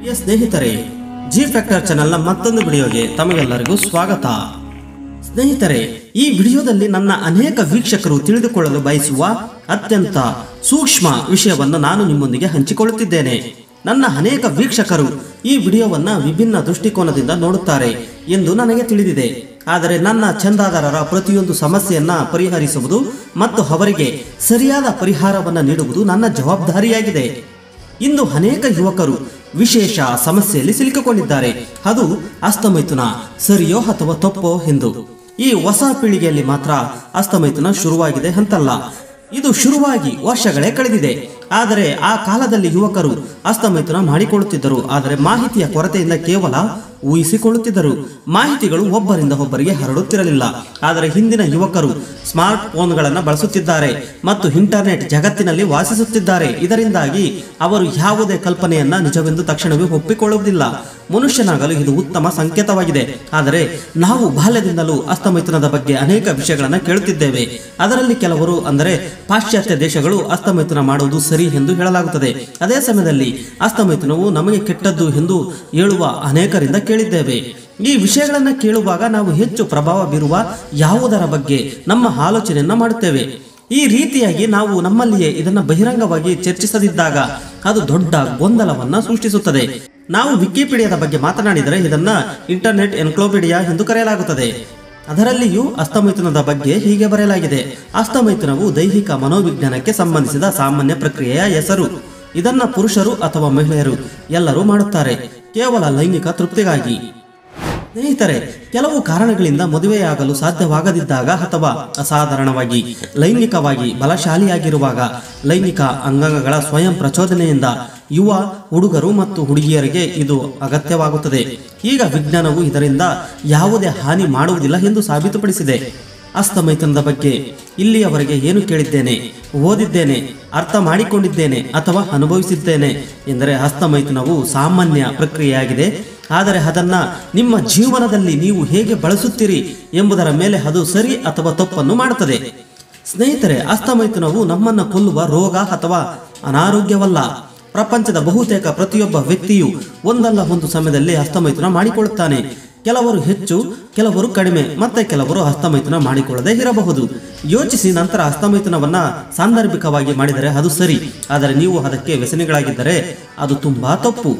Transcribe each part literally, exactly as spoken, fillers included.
ಪ್ರಿಯ ಸ್ನೇಹಿತರೆ, G factor ಚಾನೆಲ್ನ ಮತ್ತೊಂದು ವಿಡಿಯೋಗೆ ತಮಗೆಲ್ಲರಿಗೂ ಸ್ವಾಗತ. ಸ್ನೇಹಿತರೆ, ಈ ವಿಡಿಯೋದಲ್ಲಿ ನನ್ನ ಅನೇಕ ವೀಕ್ಷಕರು ತಿಳಿದುಕೊಳ್ಳಲು ಬಯಸುವ ಅತ್ಯಂತ ಸೂಕ್ಷ್ಮ ವಿಷಯವನ್ನು ನಾನು ನಿಮ್ಮೊಂದಿಗೆ ಹಂಚಿಕೊಳ್ಳುತ್ತಿದ್ದೇನೆ. ನನ್ನ ಅನೇಕ ವೀಕ್ಷಕರು ಈ ವಿಡಿಯೋವನ್ನ ವಿಭಿನ್ನ ದೃಷ್ಟಿಕೋನದಿಂದ ನೋಡುತ್ತಾರೆ ಎಂದು ನನಗೆ ತಿಳಿದಿದೆ. ಆದರೆ ನನ್ನ ಚಂದಾದಾರರ ಪ್ರತಿಯೊಂದು ಸಮಸ್ಯೆಯನ್ನ ಪರಿಹರಿಸುವುದು ಮತ್ತು ಅವರಿಗೆ ಸರಿಯಾದ ಪರಿಹಾರವನ್ನು ನೀಡುವುದು ನನ್ನ ಜವಾಬ್ದಾರಿಯಾಗಿದೆ. ಇಂದು ಅನೇಕ ಯುವಕರು ವಿಶೇಷ ಸಮಸ್ಯೆಯಲ್ಲಿ ಸಿಲುಕಿಕೊಂಡಿದ್ದಾರೆ. ಅದು ಹಸ್ತಮೈಥುನ ಸರಿಯೋ ಅಥವಾ ತಪ್ಪೋ ಎಂದು. ಈ ಹೊಸ ಪೀಳಿಗೆಯಲ್ಲಿ ಮಾತ್ರ ಹಸ್ತಮೈಥುನ ಶುರುವಾಗಿದೆ ಅಂತಲ್ಲ, ಇದು ಶುರುವಾಗಿ ವರ್ಷಗಳೇ ಕಳೆದಿದೆ. ಆದರೆ ಆ ಕಾಲದಲ್ಲಿ ಯುವಕರು ಹಸ್ತಮೈಥುನ ಮಾಡಿಕೊಳ್ಳುತ್ತಿದ್ದರು. ಆದರೆ ಮಾಹಿತಿಯ ಕೊರತೆಯಿಂದ ಕೇವಲ ಊಹಿಸಿಕೊಳ್ಳುತ್ತಿದ್ದರು. ಮಾಹಿತಿಗಳು ಒಬ್ಬರಿಂದ ಒಬ್ಬರಿಗೆ ಹರಡುತ್ತಿರಲಿಲ್ಲ. ಆದರೆ ಹಿಂದಿನ ಯುವಕರು ಸ್ಮಾರ್ಟ್ ಫೋನ್ಗಳನ್ನು ಬಳಸುತ್ತಿದ್ದಾರೆ ಮತ್ತು ಇಂಟರ್ನೆಟ್ ಜಗತ್ತಿನಲ್ಲಿ ವಾಸಿಸುತ್ತಿದ್ದಾರೆ. ಇದರಿಂದಾಗಿ ಅವರು ಯಾವುದೇ ಕಲ್ಪನೆಯನ್ನ ನಿಜವೆಂದು ತಕ್ಷಣವೇ ಒಪ್ಪಿಕೊಳ್ಳುವುದಿಲ್ಲ. ಮನುಷ್ಯನಾಗಲು ಇದು ಉತ್ತಮ ಸಂಕೇತವಾಗಿದೆ. ಆದರೆ ನಾವು ಬಾಲ್ಯದಿಂದಲೂ ಹಸ್ತಮೈಥುನದ ಬಗ್ಗೆ ಅನೇಕ ವಿಷಯಗಳನ್ನು ಕೇಳುತ್ತಿದ್ದೇವೆ. ಅದರಲ್ಲಿ ಕೆಲವರು ಅಂದರೆ ಪಾಶ್ಚಾತ್ಯ ದೇಶಗಳು ಹಸ್ತಮೈಥುನ ಮಾಡುವುದು ಸರಿ ಎಂದು ಹೇಳಲಾಗುತ್ತದೆ. ಅದೇ ಸಮಯದಲ್ಲಿ ಹಸ್ತಮೈಥುನವು ನಮಗೆ ಕೆಟ್ಟದ್ದು ಎಂದು ಹೇಳುವ ಅನೇಕರಿಂದ ಕೇಳಿದ್ದೇವೆ. ಈ ವಿಷಯಗಳನ್ನು ಕೇಳುವಾಗ ನಾವು ಹೆಚ್ಚು ಪ್ರಭಾವ ಬೀರುವ ಯಾವುದರ ಬಗ್ಗೆ ನಮ್ಮ ಆಲೋಚನೆಯನ್ನ ಮಾಡುತ್ತೇವೆ. ಈ ರೀತಿಯಾಗಿ ನಾವು ನಮ್ಮಲ್ಲಿಯೇ ಇದನ್ನು ಬಹಿರಂಗವಾಗಿ ಚರ್ಚಿಸದಿದ್ದಾಗ ಅದು ದೊಡ್ಡ ಗೊಂದಲವನ್ನ ಸೃಷ್ಟಿಸುತ್ತದೆ. ನಾವು ವಿಕಿಪೀಡಿಯಾದ ಬಗ್ಗೆ ಮಾತನಾಡಿದರೆ ಇದನ್ನ ಇಂಟರ್ನೆಟ್ ಎನ್ಕ್ಲೋಪೀಡಿಯಾ ಎಂದು ಕರೆಯಲಾಗುತ್ತದೆ. ಅದರಲ್ಲಿಯೂ ಹಸ್ತಮೈಥುನದ ಬಗ್ಗೆ ಹೀಗೆ ಬರೆಯಲಾಗಿದೆ: ಹಸ್ತಮೈಥುನವು ದೈಹಿಕ ಮನೋವಿಜ್ಞಾನಕ್ಕೆ ಸಂಬಂಧಿಸಿದ ಸಾಮಾನ್ಯ ಪ್ರಕ್ರಿಯೆಯ ಹೆಸರು. ಇದನ್ನ ಪುರುಷರು ಅಥವಾ ಮಹಿಳೆಯರು ಎಲ್ಲರೂ ಮಾಡುತ್ತಾರೆ, ಕೇವಲ ಲೈಂಗಿಕ ತೃಪ್ತಿಗಾಗಿ. ಸ್ನೇಹಿತರೆ, ಕೆಲವು ಕಾರಣಗಳಿಂದ ಮದುವೆಯಾಗಲು ಸಾಧ್ಯವಾಗದಿದ್ದಾಗ ಅಥವಾ ಅಸಾಧಾರಣವಾಗಿ ಲೈಂಗಿಕವಾಗಿ ಬಲಶಾಲಿಯಾಗಿರುವಾಗ ಲೈಂಗಿಕ ಅಂಗಾಂಗಗಳ ಸ್ವಯಂ ಪ್ರಚೋದನೆಯಿಂದ ಯುವ ಹುಡುಗರು ಮತ್ತು ಹುಡುಗಿಯರಿಗೆ ಇದು ಅಗತ್ಯವಾಗುತ್ತದೆ. ಈಗ ವಿಜ್ಞಾನವು ಇದರಿಂದ ಯಾವುದೇ ಹಾನಿ ಮಾಡುವುದಿಲ್ಲ ಎಂದು ಸಾಬೀತುಪಡಿಸಿದೆ. ಹಸ್ತಮೈಥುನದ ಬಗ್ಗೆ ಇಲ್ಲಿಯವರೆಗೆ ಏನು ಕೇಳಿದ್ದೇನೆ, ಓದಿದ್ದೇನೆ, ಅರ್ಥ ಮಾಡಿಕೊಂಡಿದ್ದೇನೆ ಅಥವಾ ಅನುಭವಿಸಿದ್ದೇನೆ ಎಂದರೆ ಹಸ್ತಮೈಥುನವು ಸಾಮಾನ್ಯ ಪ್ರಕ್ರಿಯೆಯಾಗಿದೆ. ಆದರೆ ಅದನ್ನ ನಿಮ್ಮ ಜೀವನದಲ್ಲಿ ನೀವು ಹೇಗೆ ಬಳಸುತ್ತೀರಿ ಎಂಬುದರ ಮೇಲೆ ಅದು ಸರಿ ಅಥವಾ ತಪ್ಪನ್ನು ಮಾಡುತ್ತದೆ. ಸ್ನೇಹಿತರೆ, ಹಸ್ತಮೈಥುನವು ನಮ್ಮನ್ನು ಕೊಲ್ಲುವ ರೋಗ ಅಥವಾ ಅನಾರೋಗ್ಯವಲ್ಲ. ಪ್ರಪಂಚದ ಬಹುತೇಕ ಪ್ರತಿಯೊಬ್ಬ ವ್ಯಕ್ತಿಯು ಒಂದಲ್ಲ ಒಂದು ಸಮಯದಲ್ಲಿ ಹಸ್ತಮೈಥುನ ಮಾಡಿಕೊಳ್ಳುತ್ತಾನೆ. ಕೆಲವರು ಹೆಚ್ಚು, ಕೆಲವರು ಕಡಿಮೆ, ಮತ್ತೆ ಕೆಲವರು ಹಸ್ತಮೈಥುನ ಮಾಡಿಕೊಳ್ಳದೆ ಇರಬಹುದು. ಯೋಚಿಸಿ ನಂತರ ಹಸ್ತಮೈಥುನವನ್ನ ಸಾಂದರ್ಭಿಕವಾಗಿ ಮಾಡಿದರೆ ಅದು ಸರಿ. ಆದರೆ ನೀವು ಅದಕ್ಕೆ ವ್ಯಸನಿಗಳಾಗಿದ್ದರೆ ಅದು ತುಂಬಾ ತಪ್ಪು.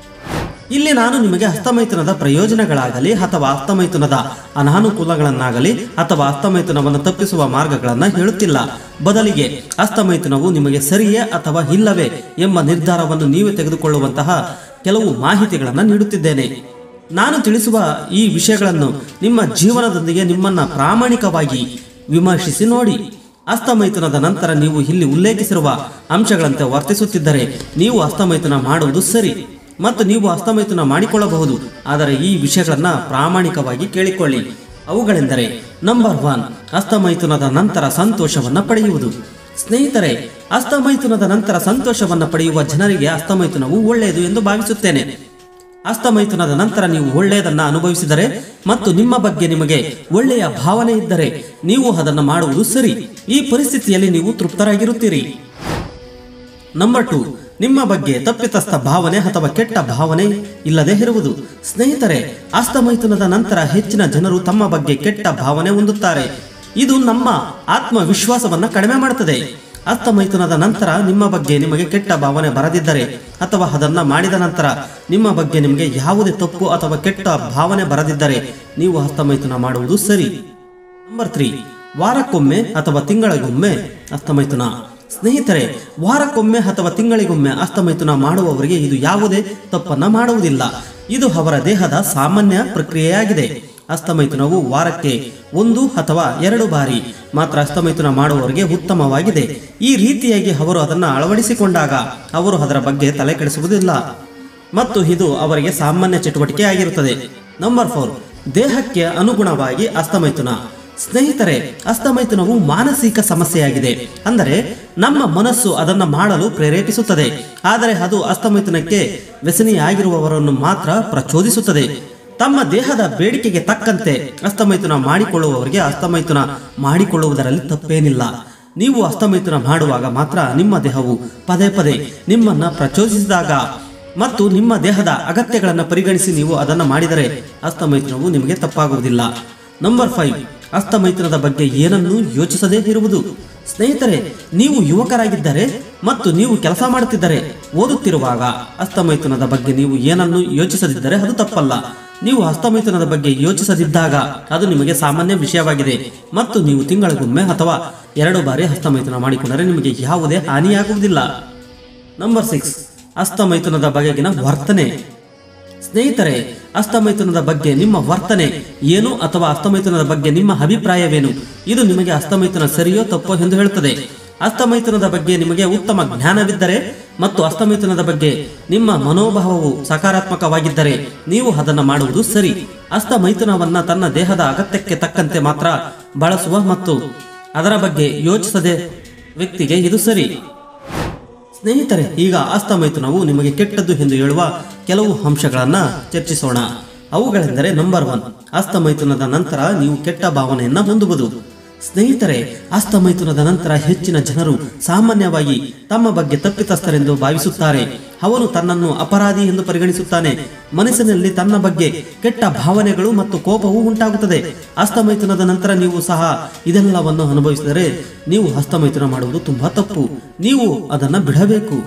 ಇಲ್ಲಿ ನಾನು ನಿಮಗೆ ಹಸ್ತಮೈಥುನದ ಪ್ರಯೋಜನಗಳಾಗಲಿ ಅಥವಾ ಹಸ್ತಮೈಥುನದ ಅನಾನುಕೂಲಗಳನ್ನಾಗಲಿ ಅಥವಾ ಹಸ್ತಮೈಥುನವನ್ನು ತಪ್ಪಿಸುವ ಮಾರ್ಗಗಳನ್ನು ಹೇಳುತ್ತಿಲ್ಲ. ಬದಲಿಗೆ ಹಸ್ತಮೈಥುನವು ನಿಮಗೆ ಸರಿಯೇ ಅಥವಾ ಇಲ್ಲವೇ ಎಂಬ ನಿರ್ಧಾರವನ್ನು ನೀವೇ ತೆಗೆದುಕೊಳ್ಳುವಂತಹ ಕೆಲವು ಮಾಹಿತಿಗಳನ್ನು ನೀಡುತ್ತಿದ್ದೇನೆ. ನಾನು ತಿಳಿಸುವ ಈ ವಿಷಯಗಳನ್ನು ನಿಮ್ಮ ಜೀವನದೊಂದಿಗೆ ನಿಮ್ಮನ್ನ ಪ್ರಾಮಾಣಿಕವಾಗಿ ವಿಮರ್ಶಿಸಿ ನೋಡಿ. ಹಸ್ತಮೈಥುನದ ನಂತರ ನೀವು ಇಲ್ಲಿ ಉಲ್ಲೇಖಿಸಿರುವ ಅಂಶಗಳಂತೆ ವರ್ತಿಸುತ್ತಿದ್ದರೆ ನೀವು ಹಸ್ತಮೈಥುನ ಮಾಡುವುದು ಸರಿ ಮತ್ತು ನೀವು ಹಸ್ತಮೈಥುನ ಮಾಡಿಕೊಳ್ಳಬಹುದು. ಆದರೆ ಈ ವಿಷಯಗಳನ್ನ ಪ್ರಾಮಾಣಿಕವಾಗಿ ಕೇಳಿಕೊಳ್ಳಿ. ಅವುಗಳೆಂದರೆ: ನಂಬರ್ ಒನ್, ಹಸ್ತಮೈಥುನದ ನಂತರ ಸಂತೋಷವನ್ನ ಪಡೆಯುವುದು. ಸ್ನೇಹಿತರೆ, ಹಸ್ತಮೈಥುನದ ನಂತರ ಸಂತೋಷವನ್ನ ಪಡೆಯುವ ಜನರಿಗೆ ಹಸ್ತಮೈಥುನವು ಒಳ್ಳೆಯದು ಎಂದು ಭಾವಿಸುತ್ತೇನೆ. ಹಸ್ತಮೈಥುನದ ನಂತರ ನೀವು ಒಳ್ಳೆಯದನ್ನ ಅನುಭವಿಸಿದರೆ ಮತ್ತು ನಿಮ್ಮ ಬಗ್ಗೆ ನಿಮಗೆ ಒಳ್ಳೆಯ ಭಾವನೆ ಇದ್ದರೆ ನೀವು ಅದನ್ನು ಮಾಡುವುದು ಸರಿ. ಈ ಪರಿಸ್ಥಿತಿಯಲ್ಲಿ ನೀವು ತೃಪ್ತರಾಗಿರುತ್ತೀರಿ. ನಂಬರ್ ಟು, ನಿಮ್ಮ ಬಗ್ಗೆ ತಪ್ಪಿತಸ್ಥ ಭಾವನೆ ಅಥವಾ ಕೆಟ್ಟ ಭಾವನೆ ಇಲ್ಲದೆ ಇರುವುದು. ಸ್ನೇಹಿತರೆ, ಹಸ್ತಮೈಥುನದ ನಂತರ ಹೆಚ್ಚಿನ ಜನರು ತಮ್ಮ ಬಗ್ಗೆ ಕೆಟ್ಟ ಭಾವನೆ ಹೊಂದುತ್ತಾರೆ. ಇದು ನಮ್ಮ ಆತ್ಮವಿಶ್ವಾಸವನ್ನ ಕಡಿಮೆ ಮಾಡುತ್ತದೆ. ಹಸ್ತಮೈಥುನದ ನಂತರ ನಿಮ್ಮ ಬಗ್ಗೆ ನಿಮಗೆ ಕೆಟ್ಟ ಭಾವನೆ ಬರದಿದ್ದರೆ ಅಥವಾ ಅದನ್ನ ಮಾಡಿದ ನಂತರ ನಿಮ್ಮ ಬಗ್ಗೆ ನಿಮಗೆ ಯಾವುದೇ ತಪ್ಪು ಅಥವಾ ಕೆಟ್ಟ ಭಾವನೆ ಬರದಿದ್ದರೆ ನೀವು ಹಸ್ತಮೈಥುನ ಮಾಡುವುದು ಸರಿ. ನಂಬರ್ ತ್ರೀ, ವಾರಕ್ಕೊಮ್ಮೆ ಅಥವಾ ತಿಂಗಳಿಗೊಮ್ಮೆ ಹಸ್ತಮೈಥುನ. ಸ್ನೇಹಿತರೆ, ವಾರಕ್ಕೊಮ್ಮೆ ಅಥವಾ ತಿಂಗಳಿಗೊಮ್ಮೆ ಹಸ್ತಮೈಥುನ ಮಾಡುವವರಿಗೆ ಇದು ಯಾವುದೇ ತಪ್ಪನ್ನ ಮಾಡುವುದಿಲ್ಲ. ಇದು ಅವರ ದೇಹದ ಸಾಮಾನ್ಯ ಪ್ರಕ್ರಿಯೆಯಾಗಿದೆ. ಹಸ್ತಮೈಥುನವು ವಾರಕ್ಕೆ ಒಂದು ಅಥವಾ ಎರಡು ಬಾರಿ ಮಾತ್ರ ಹಸ್ತಮೈಥುನ ಮಾಡುವವರಿಗೆ ಉತ್ತಮವಾಗಿದೆ. ಈ ರೀತಿಯಾಗಿ ಅವರು ಅದನ್ನು ಅಳವಡಿಸಿಕೊಂಡಾಗ ಅವರು ಅದರ ಬಗ್ಗೆ ತಲೆ ಕೆಡಿಸುವುದಿಲ್ಲ ಮತ್ತು ಇದು ಅವರಿಗೆ ಸಾಮಾನ್ಯ ಚಟುವಟಿಕೆ ಆಗಿರುತ್ತದೆ. ನಂಬರ್ ಫೋರ್, ದೇಹಕ್ಕೆ ಅನುಗುಣವಾಗಿ ಹಸ್ತಮೈಥುನ. ಸ್ನೇಹಿತರೆ, ಹಸ್ತಮೈಥುನವು ಮಾನಸಿಕ ಸಮಸ್ಯೆಯಾಗಿದೆ. ಅಂದರೆ ನಮ್ಮ ಮನಸ್ಸು ಅದನ್ನು ಮಾಡಲು ಪ್ರೇರೇಪಿಸುತ್ತದೆ. ಆದರೆ ಅದು ಹಸ್ತಮೈಥುನಕ್ಕೆ ವ್ಯಸನಿಯಾಗಿರುವವರನ್ನು ಮಾತ್ರ ಪ್ರಚೋದಿಸುತ್ತದೆ. ತಮ್ಮ ದೇಹದ ಬೇಡಿಕೆಗೆ ತಕ್ಕಂತೆ ಹಸ್ತಮೈಥುನ ಮಾಡಿಕೊಳ್ಳುವವರಿಗೆ ಹಸ್ತಮೈಥುನ ಮಾಡಿಕೊಳ್ಳುವುದರಲ್ಲಿ ತಪ್ಪೇನಿಲ್ಲ. ನೀವು ಹಸ್ತಮೈಥುನ ಮಾಡುವಾಗ ಮಾತ್ರ ನಿಮ್ಮ ದೇಹವು ಪದೇ ಪದೇ ನಿಮ್ಮನ್ನ ಪ್ರಚೋದಿಸಿದಾಗ ಮತ್ತು ನಿಮ್ಮ ದೇಹದ ಅಗತ್ಯಗಳನ್ನು ಪರಿಗಣಿಸಿ ನೀವು ಅದನ್ನು ಮಾಡಿದರೆ ಹಸ್ತಮೈಥುನವು ನಿಮಗೆ ತಪ್ಪಾಗುವುದಿಲ್ಲ. ನಂಬರ್ ಫೈವ್, ಹಸ್ತಮೈಥುನದ ಬಗ್ಗೆ ಏನನ್ನೂ ಯೋಚಿಸದೇ ಇರುವುದು. ಸ್ನೇಹಿತರೆ, ನೀವು ಯುವಕರಾಗಿದ್ದರೆ ಮತ್ತು ನೀವು ಕೆಲಸ ಮಾಡುತ್ತಿದ್ದರೆ, ಓದುತ್ತಿರುವಾಗ ಹಸ್ತಮೈಥುನದ ಬಗ್ಗೆ ನೀವು ಏನನ್ನೂ ಯೋಚಿಸದಿದ್ದರೆ ಅದು ತಪ್ಪಲ್ಲ. ನೀವು ಹಸ್ತಮೈಥುನದ ಬಗ್ಗೆ ಯೋಚಿಸದಿದ್ದಾಗ ಅದು ನಿಮಗೆ ಸಾಮಾನ್ಯ ವಿಷಯವಾಗಿದೆ ಮತ್ತು ನೀವು ತಿಂಗಳಿಗೊಮ್ಮೆ ಅಥವಾ ಎರಡು ಬಾರಿ ಹಸ್ತಮೈಥುನ ಮಾಡಿಕೊಂಡರೆ ನಿಮಗೆ ಯಾವುದೇ ಹಾನಿಯಾಗುವುದಿಲ್ಲ. ನಂಬರ್ ಸಿಕ್ಸ್, ಹಸ್ತಮೈಥುನದ ಬಗೆಗಿನ ವರ್ತನೆ. ಸ್ನೇಹಿತರೆ, ಹಸ್ತಮೈಥುನದ ಬಗ್ಗೆ ನಿಮ್ಮ ವರ್ತನೆ ಏನು ಅಥವಾ ಹಸ್ತಮೈಥುನದ ಬಗ್ಗೆ ನಿಮ್ಮ ಅಭಿಪ್ರಾಯವೇನು, ಇದು ನಿಮಗೆ ಹಸ್ತಮೈಥುನ ಸರಿಯೋ ತಪ್ಪೋ ಎಂದು ಹೇಳುತ್ತದೆ. ಹಸ್ತಮೈಥುನದ ಬಗ್ಗೆ ನಿಮಗೆ ಉತ್ತಮ ಜ್ಞಾನವಿದ್ದರೆ ಮತ್ತು ಹಸ್ತಮೈಥುನದ ಬಗ್ಗೆ ನಿಮ್ಮ ಮನೋಭಾವವು ಸಕಾರಾತ್ಮಕವಾಗಿದ್ದರೆ ನೀವು ಅದನ್ನು ಮಾಡುವುದು ಸರಿ. ಹಸ್ತಮೈಥುನವನ್ನ ತನ್ನ ದೇಹದ ಅಗತ್ಯಕ್ಕೆ ತಕ್ಕಂತೆ ಮಾತ್ರ ಬಳಸುವ ಮತ್ತು ಅದರ ಬಗ್ಗೆ ಯೋಚಿಸದೆ ವ್ಯಕ್ತಿಗೆ ಇದು ಸರಿ. ಸ್ನೇಹಿತರೆ, ಈಗ ಹಸ್ತಮೈಥುನವು ನಿಮಗೆ ಕೆಟ್ಟದ್ದು ಎಂದು ಹೇಳುವ ಕೆಲವು ಅಂಶಗಳನ್ನು ಚರ್ಚಿಸೋಣ. ಅವುಗಳೆಂದರೆ ನಂಬರ್ ಒನ್, ಹಸ್ತಮೈಥುನದ ನಂತರ ನೀವು ಕೆಟ್ಟ ಭಾವನೆಯನ್ನ ಹೊಂದುವುದು. ಸ್ನೇಹಿತರೆ, ಹಸ್ತಮೈಥುನದ ನಂತರ ಹೆಚ್ಚಿನ ಜನರು ಸಾಮಾನ್ಯವಾಗಿ ತಮ್ಮ ಬಗ್ಗೆ ತಪ್ಪಿತಸ್ಥರೆಂದು ಭಾವಿಸುತ್ತಾರೆ. ಅವನು ತನ್ನನ್ನು ಅಪರಾಧಿ ಎಂದು ಪರಿಗಣಿಸುತ್ತಾನೆ. ಮನಸ್ಸಿನಲ್ಲಿ ತನ್ನ ಬಗ್ಗೆ ಕೆಟ್ಟ ಭಾವನೆಗಳು ಮತ್ತು ಕೋಪವೂ ಉಂಟಾಗುತ್ತದೆ. ಹಸ್ತಮೈಥುನದ ನಂತರ ನೀವು ಸಹ ಇದೆಲ್ಲವನ್ನು ಅನುಭವಿಸಿದರೆ ನೀವು ಹಸ್ತಮೈಥುನ ಮಾಡುವುದು ತುಂಬಾ ತಪ್ಪು. ನೀವು ಅದನ್ನು ಬಿಡಬೇಕು.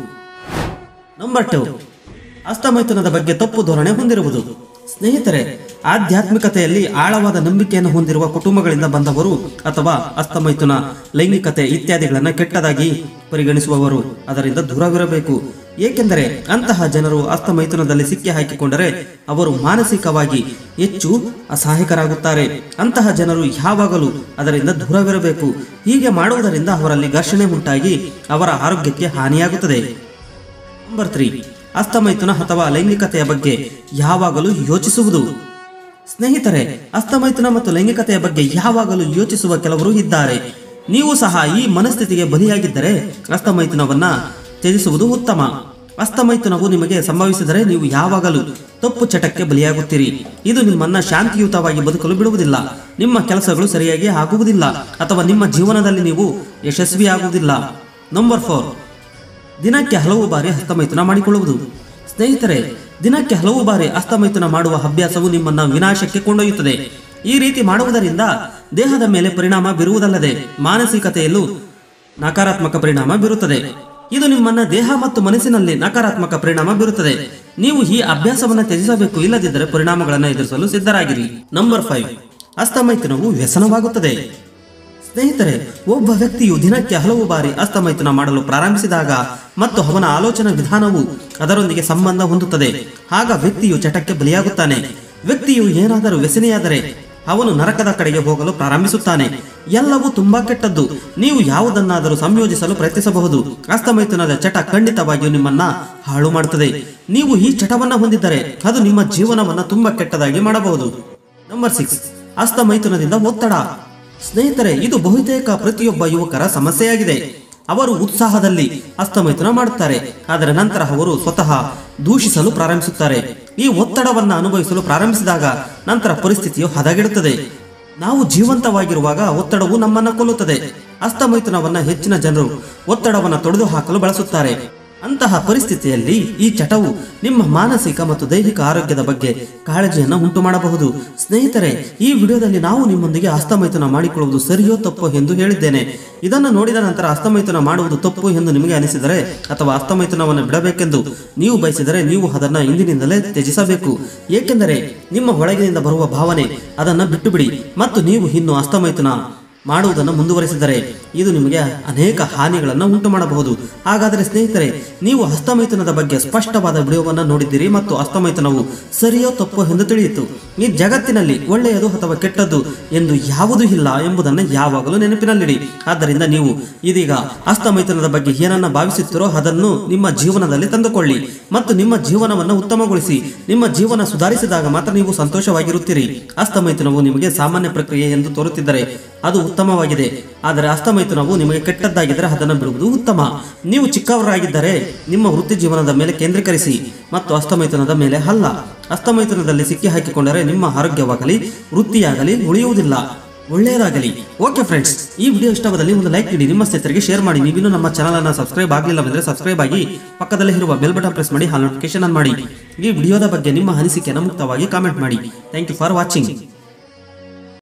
ನಂಬರ್ ಟು, ಹಸ್ತಮೈಥುನದ ಬಗ್ಗೆ ತಪ್ಪು ಧೋರಣೆ ಹೊಂದಿರುವುದು. ಸ್ನೇಹಿತರೆ, ಆಧ್ಯಾತ್ಮಿಕತೆಯಲ್ಲಿ ಆಳವಾದ ನಂಬಿಕೆಯನ್ನು ಹೊಂದಿರುವ ಕುಟುಂಬಗಳಿಂದ ಬಂದವರು ಅಥವಾ ಹಸ್ತಮೈಥುನ, ಲೈಂಗಿಕತೆ ಇತ್ಯಾದಿಗಳನ್ನು ಕೆಟ್ಟದಾಗಿ ಪರಿಗಣಿಸುವವರು ಅದರಿಂದ ದೂರವಿರಬೇಕು. ಏಕೆಂದರೆ ಅಂತಹ ಜನರು ಹಸ್ತಮೈಥುನದಲ್ಲಿ ಸಿಕ್ಕಿ ಹಾಕಿಕೊಂಡರೆ ಅವರು ಮಾನಸಿಕವಾಗಿ ಹೆಚ್ಚು ಅಸಹಾಯಕರಾಗುತ್ತಾರೆ. ಅಂತಹ ಜನರು ಯಾವಾಗಲೂ ಅದರಿಂದ ದೂರವಿರಬೇಕು. ಹೀಗೆ ಮಾಡುವುದರಿಂದ ಅವರಲ್ಲಿ ಘರ್ಷಣೆ ಉಂಟಾಗಿ ಅವರ ಆರೋಗ್ಯಕ್ಕೆ ಹಾನಿಯಾಗುತ್ತದೆ. ನಂಬರ್ ತ್ರೀ, ಹಸ್ತಮೈಥುನ ಅಥವಾ ಲೈಂಗಿಕತೆಯ ಬಗ್ಗೆ ಯಾವಾಗಲೂ ಯೋಚಿಸುವುದು. ಸ್ನೇಹಿತರೆ, ಹಸ್ತಮೈಥುನ ಮತ್ತು ಲೈಂಗಿಕತೆಯ ಬಗ್ಗೆ ಯಾವಾಗಲೂ ಯೋಚಿಸುವ ಕೆಲವರು ಇದ್ದಾರೆ. ನೀವು ಸಹ ಈ ಮನಸ್ಥಿತಿಗೆ ಬಲಿಯಾಗಿದ್ದರೆ ಹಸ್ತಮೈಥುನವನ್ನ ತ್ಯಜಿಸುವುದು ಉತ್ತಮ. ಹಸ್ತಮೈಥುನವು ನಿಮಗೆ ಸಂಭವಿಸಿದರೆ ನೀವು ಯಾವಾಗಲೂ ತಪ್ಪು ಚಟಕ್ಕೆ ಬಲಿಯಾಗುತ್ತೀರಿ. ಇದು ನಿಮ್ಮನ್ನ ಶಾಂತಿಯುತವಾಗಿ ಬದುಕಲು ಬಿಡುವುದಿಲ್ಲ. ನಿಮ್ಮ ಕೆಲಸಗಳು ಸರಿಯಾಗಿ ಆಗುವುದಿಲ್ಲ ಅಥವಾ ನಿಮ್ಮ ಜೀವನದಲ್ಲಿ ನೀವು ಯಶಸ್ವಿಯಾಗುವುದಿಲ್ಲ. ನಂಬರ್ ಫೋರ್, ದಿನಕ್ಕೆ ಹಲವು ಬಾರಿ ಹಸ್ತಮೈಥುನ ಮಾಡಿಕೊಳ್ಳುವುದು. ಸ್ನೇಹಿತರೆ, ದಿನಕ್ಕೆ ಹಲವು ಬಾರಿ ಹಸ್ತಮೈಥುನ ಮಾಡುವ ಅಭ್ಯಾಸವು ನಿಮ್ಮನ್ನ ವಿನಾಶಕ್ಕೆ ಕೊಂಡೊಯ್ಯುತ್ತದೆ. ಈ ರೀತಿ ಮಾಡುವುದರಿಂದ ದೇಹದ ಮೇಲೆ ಪರಿಣಾಮ ಬೀರುವುದಲ್ಲದೆ ಮಾನಸಿಕತೆಯಲ್ಲೂ ನಕಾರಾತ್ಮಕ ಪರಿಣಾಮ ಬೀರುತ್ತದೆ. ಇದು ನಿಮ್ಮನ್ನ ದೇಹ ಮತ್ತು ಮನಸ್ಸಿನಲ್ಲಿ ನಕಾರಾತ್ಮಕ ಪರಿಣಾಮ ಬೀರುತ್ತದೆ. ನೀವು ಈ ಅಭ್ಯಾಸವನ್ನು ತ್ಯಜಿಸಬೇಕು, ಇಲ್ಲದಿದ್ದರೆ ಪರಿಣಾಮಗಳನ್ನು ಎದುರಿಸಲು ಸಿದ್ಧರಾಗಿರಿ. Number five, ಹಸ್ತಮೈಥುನವು ವ್ಯಸನವಾಗುತ್ತದೆ. ಸ್ನೇಹಿತರೆ, ಒಬ್ಬ ವ್ಯಕ್ತಿಯು ದಿನಕ್ಕೆ ಹಲವು ಬಾರಿ ಹಸ್ತಮೈಥುನ ಮಾಡಲು ಪ್ರಾರಂಭಿಸಿದಾಗ ಮತ್ತು ಅವನ ಆಲೋಚನಾ ವಿಧಾನವು ಅದರೊಂದಿಗೆ ಸಂಬಂಧ ಹೊಂದುತ್ತದೆ. ಆಗ ವ್ಯಕ್ತಿಯು ಚಟಕ್ಕೆ ಬಲಿಯಾಗುತ್ತಾನೆ. ವ್ಯಕ್ತಿಯು ಏನಾದರೂ ವ್ಯಸನಿಯಾದರೆ ಅವನು ನರಕದ ಕಡೆಗೆ ಹೋಗಲು ಪ್ರಾರಂಭಿಸುತ್ತಾನೆ. ಎಲ್ಲವೂ ತುಂಬಾ ಕೆಟ್ಟದ್ದು. ನೀವು ಯಾವುದನ್ನಾದರೂ ಸಂಯೋಜಿಸಲು ಪ್ರಯತ್ನಿಸಬಹುದು. ಹಸ್ತಮೈಥುನದ ಚಟ ಖಂಡಿತವಾಗಿಯೂ ನಿಮ್ಮನ್ನ ಹಾಳು ಮಾಡುತ್ತದೆ. ನೀವು ಈ ಚಟವನ್ನ ಹೊಂದಿದ್ದರೆ ಅದು ನಿಮ್ಮ ಜೀವನವನ್ನ ತುಂಬಾ ಕೆಟ್ಟದಾಗಿ ಮಾಡಬಹುದು. ನಂಬರ್ ಸಿಕ್ಸ್, ಹಸ್ತಮೈಥುನದಿಂದ ಒತ್ತಡ. ಸ್ನೇಹಿತರೆ, ಇದು ಬಹುತೇಕ ಪ್ರತಿಯೊಬ್ಬ ಯುವಕರ ಸಮಸ್ಯೆಯಾಗಿದೆ. ಅವರು ಉತ್ಸಾಹದಲ್ಲಿ ಹಸ್ತಮೈಥುನ ಮಾಡುತ್ತಾರೆ, ಆದರೆ ನಂತರ ಅವರು ಸ್ವತಃ ದೂಷಿಸಲು ಪ್ರಾರಂಭಿಸುತ್ತಾರೆ. ಈ ಒತ್ತಡವನ್ನು ಅನುಭವಿಸಲು ಪ್ರಾರಂಭಿಸಿದಾಗ ನಂತರ ಪರಿಸ್ಥಿತಿಯು ಹದಗೆಡುತ್ತದೆ. ನಾವು ಜೀವಂತವಾಗಿರುವಾಗ ಒತ್ತಡವು ನಮ್ಮನ್ನು ಕೊಲ್ಲುತ್ತದೆ. ಹಸ್ತಮೈಥುನವನ್ನ ಹೆಚ್ಚಿನ ಜನರು ಒತ್ತಡವನ್ನು ತೊಡೆದು ಹಾಕಲು ಬಳಸುತ್ತಾರೆ. ಅಂತಹ ಪರಿಸ್ಥಿತಿಯಲ್ಲಿ ಈ ಚಟವು ನಿಮ್ಮ ಮಾನಸಿಕ ಮತ್ತು ದೈಹಿಕ ಆರೋಗ್ಯದ ಬಗ್ಗೆ ಕಾಳಜಿಯನ್ನು ಉಂಟು ಮಾಡಬಹುದು. ಸ್ನೇಹಿತರೆ, ಈ ವಿಡಿಯೋದಲ್ಲಿ ನಾವು ನಿಮ್ಮೊಂದಿಗೆ ಹಸ್ತಮೈಥುನ ಮಾಡಿಕೊಳ್ಳುವುದು ಸರಿಯೋ ತಪ್ಪೋ ಎಂದು ಹೇಳಿದ್ದೇನೆ. ಇದನ್ನು ನೋಡಿದ ನಂತರ ಹಸ್ತಮೈಥುನ ಮಾಡುವುದು ತಪ್ಪು ಎಂದು ನಿಮಗೆ ಅನಿಸಿದರೆ ಅಥವಾ ಹಸ್ತಮೈಥುನವನ್ನು ಬಿಡಬೇಕೆಂದು ನೀವು ಬಯಸಿದರೆ ನೀವು ಅದನ್ನು ಇಂದಿನಿಂದಲೇ ತ್ಯಜಿಸಬೇಕು. ಏಕೆಂದರೆ ನಿಮ್ಮ ಒಳಗಿನಿಂದ ಬರುವ ಭಾವನೆ ಅದನ್ನು ಬಿಟ್ಟು ಬಿಡಿ ಮತ್ತು ನೀವು ಇನ್ನು ಹಸ್ತಮೈಥುನ ಮಾಡುವುದನ್ನು ಮುಂದುವರಿಸಿದರೆ ಇದು ನಿಮಗೆ ಅನೇಕ ಹಾನಿಗಳನ್ನು ಉಂಟು ಮಾಡಬಹುದು. ಹಾಗಾದರೆ ಸ್ನೇಹಿತರೆ, ನೀವು ಹಸ್ತಮೈಥುನದ ಬಗ್ಗೆ ಸ್ಪಷ್ಟವಾದ ವಿಡಿಯೋವನ್ನು ನೋಡಿದ್ದೀರಿ ಮತ್ತು ಹಸ್ತಮೈಥುನವು ಸರಿಯೋ ತಪ್ಪೋ ಎಂದು ತಿಳಿಯಿತು. ಈ ಜಗತ್ತಿನಲ್ಲಿ ಒಳ್ಳೆಯದು ಅಥವಾ ಕೆಟ್ಟದ್ದು ಎಂದು ಯಾವುದೂ ಇಲ್ಲ ಎಂಬುದನ್ನು ಯಾವಾಗಲೂ ನೆನಪಿನಲ್ಲಿಡಿ. ಆದ್ದರಿಂದ ನೀವು ಇದೀಗ ಹಸ್ತಮೈಥುನದ ಬಗ್ಗೆ ಏನನ್ನ ಭಾವಿಸುತ್ತೀರೋ ಅದನ್ನು ನಿಮ್ಮ ಜೀವನದಲ್ಲಿ ತಂದುಕೊಳ್ಳಿ ಮತ್ತು ನಿಮ್ಮ ಜೀವನವನ್ನು ಉತ್ತಮಗೊಳಿಸಿ. ನಿಮ್ಮ ಜೀವನ ಸುಧಾರಿಸಿದಾಗ ಮಾತ್ರ ನೀವು ಸಂತೋಷವಾಗಿರುತ್ತೀರಿ. ಹಸ್ತಮೈಥುನವು ನಿಮಗೆ ಸಾಮಾನ್ಯ ಪ್ರಕ್ರಿಯೆ ಎಂದು ತೋರುತ್ತಿದ್ದರೆ ಅದು ಉತ್ತಮವಾಗಿದೆ, ಆದರೆ ಹಸ್ತಮೈಥುನವು ನಿಮಗೆ ಕೆಟ್ಟದ್ದಾಗಿದ್ದರೆ ಅದನ್ನು ಬಿಡುವುದು ಉತ್ತಮ. ನೀವು ಚಿಕ್ಕವರಾಗಿದ್ದರೆ ನಿಮ್ಮ ವೃತ್ತಿ ಜೀವನದ ಮೇಲೆ ಕೇಂದ್ರೀಕರಿಸಿ ಮತ್ತು ಹಸ್ತಮೈಥುನದ ಮೇಲೆ ಅಲ್ಲ. ಹಸ್ತಮೈಥುನದಲ್ಲಿ ಸಿಕ್ಕಿ ಹಾಕಿಕೊಂಡರೆ ನಿಮ್ಮ ಆರೋಗ್ಯವಾಗಲಿ ವೃತ್ತಿಯಾಗಲಿ ಉಳಿಯುವುದಿಲ್ಲ. ಒಳ್ಳೆಯದಾಗಲಿ. ಓಕೆ ಫ್ರೆಂಡ್ಸ್, ಈ ವಿಡಿಯೋ ಇಷ್ಟವಾದಲ್ಲಿ ಒಂದು ಲೈಕ್ ನೀಡಿ, ನಿಮ್ಮ ಸ್ನೇಹಿತರಿಗೆ ಶೇರ್ ಮಾಡಿ. ನೀವಿನ್ನೂ ನಮ್ಮ ಚಾನಲ್ ಅನ್ನು ಸಬ್ಸ್ಕ್ರೈಬ್ ಆಗಲಿಲ್ಲವೆಂದರೆ ಸಬ್ಸ್ಕ್ರೈಬ್ ಆಗಿ ಪಕ್ಕದಲ್ಲೇ ಇರುವ ಬೆಲ್ ಬಟನ್ ಪ್ರೆಸ್ ಮಾಡಿ, ಹಾಲ್ ನೋಟಿಫಿಕೇಶನ್ ಆನ್ ಮಾಡಿ. ಈ ವಿಡಿಯೋದ ಬಗ್ಗೆ ನಿಮ್ಮ ಅನಿಸಿಕೆಯನ್ನು ಮುಕ್ತವಾಗಿ ಕಾಮೆಂಟ್ ಮಾಡಿ. Thank you for watching.